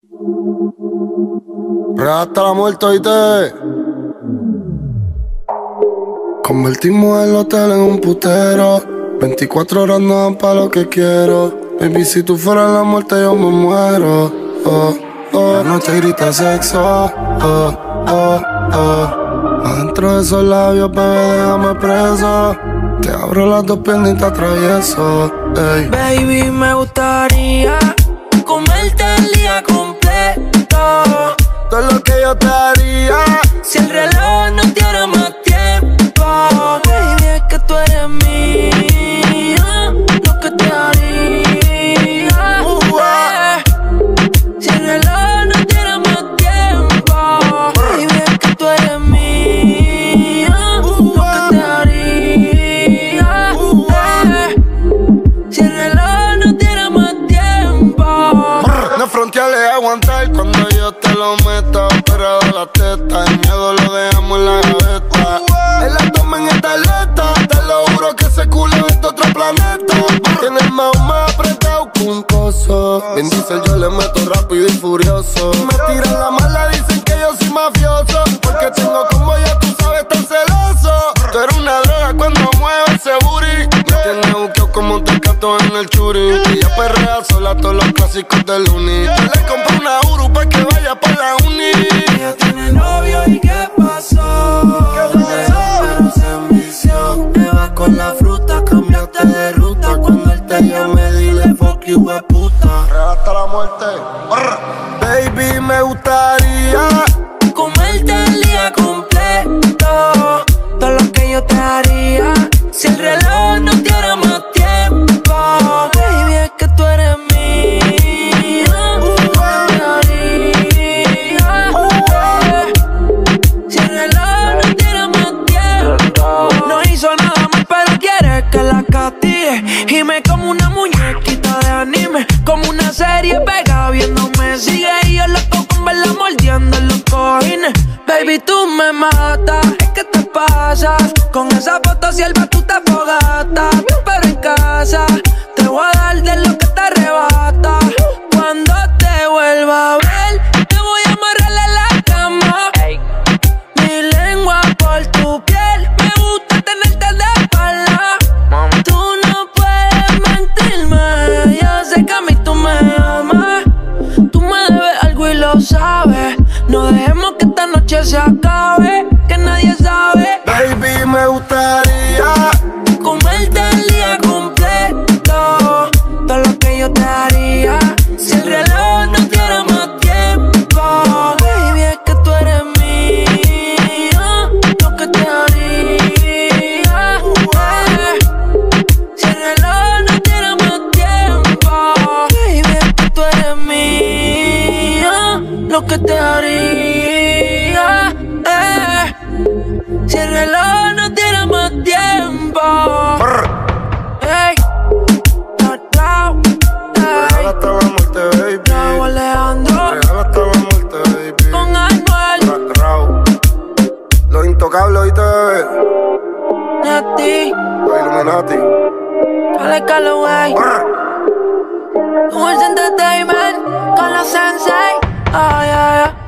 Real hasta la muerte, oíste. Convertimos el hotel en un putero. 24 horas no dan pa' lo que quiero. Baby, si tú fueras la muerte yo me muero. La noche grita sexo. Adentro de esos labios, bebé, déjame preso. Te abro las dos piernas y te atravieso. Ey. Baby, me gustaría comerte el día completo. Todo lo que yo te haría si el reloj no tiene más tiempo. Baby, es que tú eres mía. Lo que te haría si el reloj no tiene más tiempo. Baby, es que tú eres mía. Lo que te haría si el reloj no tiene más tiempo. No fronteales aguantar cuando yo te lo meta. Operado la teta, el miedo lo dejamos en la gaveta. El abdomen está alerta, te lo juro que ese culo es de otro planeta. Tiene el más apretado que un coso. Vin Diesel yo le meto rápido y furioso. Me tiran la mala, dicen que yo soy mafioso. Porque tengo como ya tú sabes tan celoso. Tú eres una droga cuando mueves ese booty. Me tienes buqueo como un tecato en el churi. Y ella perrea sola todos los clásicos del uni. Yo le compré una Uru pa' que vaya pa' la uni. Ella tiene novio y ¿qué pasó? Pero se envició. Te vas con la fruta, cambiaste de ruta. Cuando él te llame dile fuck you, puta. Hasta la muerte. Baby, me gustaría comerte el día completo. Todo lo que yo te haría si el reloj no tiene más tiempo. Baby, es que tú eres mía. Lo que te haría si el reloj no tiene más tiempo. No hizo nada mal, pero quiere que la castigue. Y me como una muñequita de anime, como una serie pega viéndome. Sigue y yo loco con verla mordiendo en los cojines. Baby, tú me matas, es que te pasas. Con esa foto sierva tú te fogatas. Pero en casa te voy a dar de lo que te arrebata. Cuando te vuelva a ver, te voy a amarrar en la cama. Mi lengua por tu piel, me gusta tenerte de espalda. Tú no puedes mentirme, yo sé que a mí tú me amas. Tú me debes algo y lo sabes. No dejemos que esta noche se acabe, que nadie sabe. Baby, me gustaría comerte el día completo. Todo lo que yo te haría si el reloj no tiene más tiempo. Baby, es que tú eres mía. Lo que te haría si el reloj no tiene más tiempo. Baby, es que tú eres mía. Lo que te haría si el reloj no tiene más tiempo. Ey, Real hasta la muerte, baby. Raúl Alejandro Real hasta la muerte, baby. con Anuel Raúl. Los intocables, oíste, bebé. Nati, Los Illuminati. Alex Calloway, Dulce Entertainment con los Sensei. Oh, yeah, yeah.